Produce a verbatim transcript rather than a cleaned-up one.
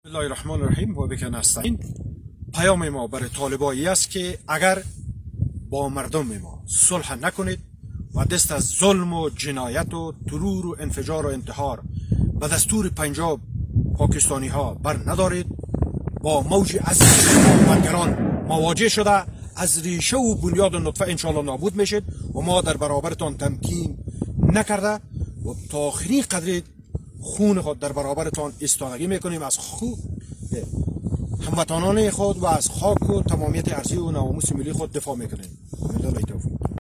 بسم الله الرحمن الرحیم و بک نستعین. پیام ما برای طالبایی است که اگر با مردم ما صلح نکنید و دست از ظلم و جنایت و ترور و انفجار و انتحار به دستور پنجاب پاکستانی ها بر ندارید، با موج عظیم آمدگران مواجه شده از ریشه و بنیاد و نطفه انشاءالله نابود میشید و ما در برابرتان تمکین نکرده و تا آخرین قدر خون خود در برابرتان ایستادگی میکنیم. از خون هموطنان خود و از خاک و تمامیت ارضی و ناموس ملی خود دفاع میکنیم.